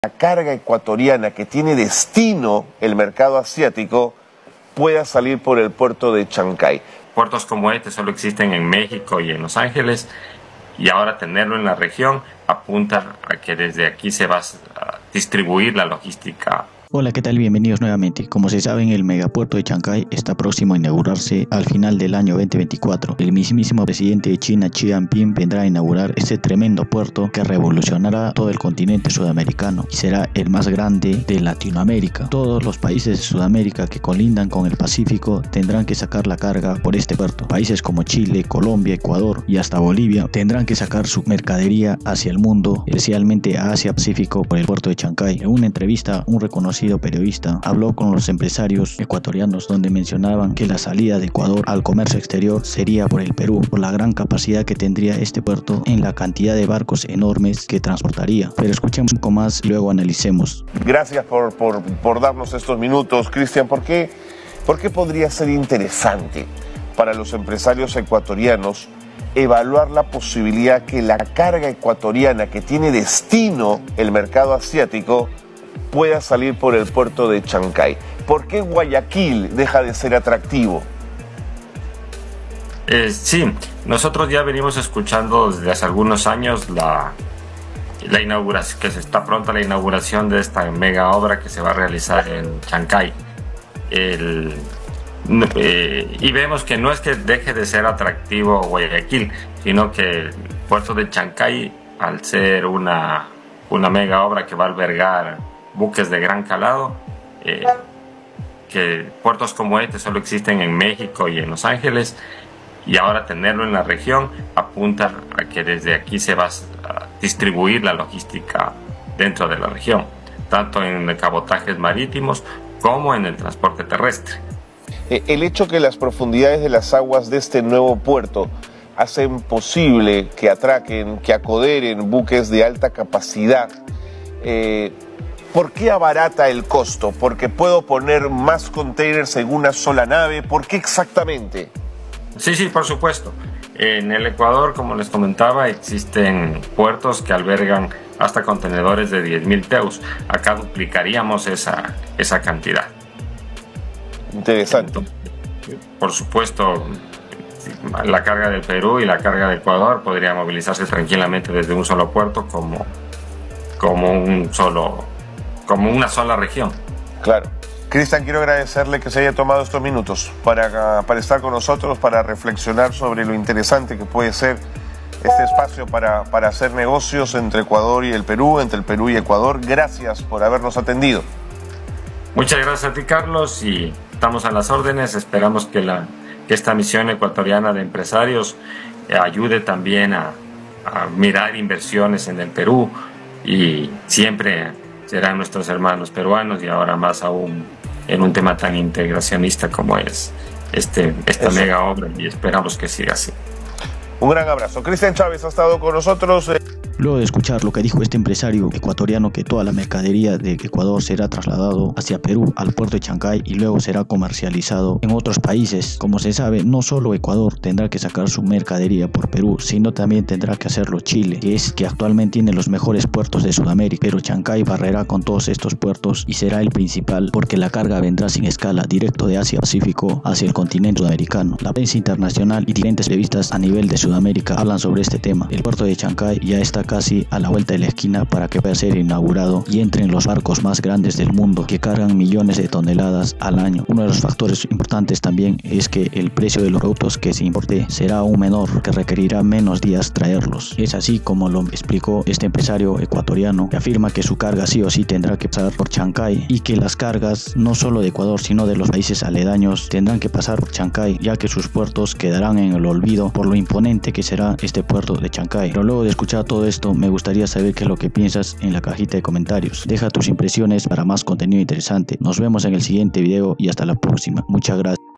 la carga ecuatoriana que tiene destino el mercado asiático pueda salir por el puerto de Chancay. Puertos como este solo existen en México y en Los Ángeles, y ahora tenerlo en la región apunta a que desde aquí se va a distribuir la logística. Hola, ¿qué tal? Bienvenidos nuevamente. Como se sabe, el megapuerto de Chancay está próximo a inaugurarse al final del año 2024. El mismísimo presidente de China, Xi Jinping, vendrá a inaugurar este tremendo puerto que revolucionará todo el continente sudamericano y será el más grande de Latinoamérica. Todos los países de Sudamérica que colindan con el Pacífico tendrán que sacar la carga por este puerto. Países como Chile, Colombia, Ecuador y hasta Bolivia tendrán que sacar su mercadería hacia el mundo, especialmente a Asia-Pacífico, por el puerto de Chancay. En una entrevista, un reconocido periodista habló con los empresarios ecuatorianos, donde mencionaban que la salida de Ecuador al comercio exterior sería por el Perú, por la gran capacidad que tendría este puerto en la cantidad de barcos enormes que transportaría. Pero escuchemos un poco más y luego analicemos. Gracias por darnos estos minutos, Cristian. ¿Por qué podría ser interesante para los empresarios ecuatorianos evaluar la posibilidad que la carga ecuatoriana que tiene destino el mercado asiático pueda salir por el puerto de Chancay? ¿Por qué Guayaquil deja de ser atractivo? Sí, nosotros ya venimos escuchando desde hace algunos años la inauguración, que se está pronta la inauguración de esta mega obra que se va a realizar en Chancay. Y vemos que no es que deje de ser atractivo Guayaquil, sino que el puerto de Chancay, al ser una mega obra que va a albergar buques de gran calado, que puertos como este solo existen en México y en Los Ángeles, y ahora tenerlo en la región apunta a que desde aquí se va a distribuir la logística dentro de la región, tanto en cabotajes marítimos como en el transporte terrestre. El hecho que las profundidades de las aguas de este nuevo puerto hacen posible que atraquen, que acoderen buques de alta capacidad, ¿por qué abarata el costo? ¿Porque puedo poner más containers en una sola nave? ¿Por qué exactamente? Sí, por supuesto. En el Ecuador, como les comentaba, existen puertos que albergan hasta contenedores de 10.000 TEUs. Acá duplicaríamos esa cantidad. Interesante. Por supuesto, la carga del Perú y la carga de Ecuador podría movilizarse tranquilamente desde un solo puerto como una sola región. Claro. Cristian, quiero agradecerle que se haya tomado estos minutos para estar con nosotros, para reflexionar sobre lo interesante que puede ser este espacio para hacer negocios entre Ecuador y el Perú, entre el Perú y Ecuador. Gracias por habernos atendido. Muchas gracias a ti, Carlos, y estamos a las órdenes. Esperamos que esta misión ecuatoriana de empresarios ayude también a mirar inversiones en el Perú, y siempre serán nuestros hermanos peruanos, y ahora más aún en un tema tan integracionista como es esta mega obra, y esperamos que siga así. Un gran abrazo. Cristian Chávez ha estado con nosotros. Luego de escuchar lo que dijo este empresario ecuatoriano, que toda la mercadería de Ecuador será trasladado hacia Perú, al puerto de Chancay, y luego será comercializado en otros países. Como se sabe, no solo Ecuador tendrá que sacar su mercadería por Perú, sino también tendrá que hacerlo Chile, que actualmente tiene los mejores puertos de Sudamérica. Pero Chancay barrerá con todos estos puertos y será el principal, porque la carga vendrá sin escala, directo de Asia-Pacífico hacia el continente sudamericano. La prensa internacional y diferentes revistas a nivel de Sudamérica hablan sobre este tema. El puerto de Chancay ya está casi a la vuelta de la esquina para que pueda ser inaugurado y entren los barcos más grandes del mundo, que cargan millones de toneladas al año. Uno de los factores importantes también es que el precio de los productos que se importe será aún menor, que requerirá menos días traerlos. Es así como lo explicó este empresario ecuatoriano, que afirma que su carga sí o sí tendrá que pasar por Chancay, y que las cargas no solo de Ecuador sino de los países aledaños tendrán que pasar por Chancay, ya que sus puertos quedarán en el olvido por lo imponente que será este puerto de Chancay. Pero luego de escuchar todo esto, me gustaría saber qué es lo que piensas en la cajita de comentarios. Deja tus impresiones para más contenido interesante. Nos vemos en el siguiente video y hasta la próxima. Muchas gracias.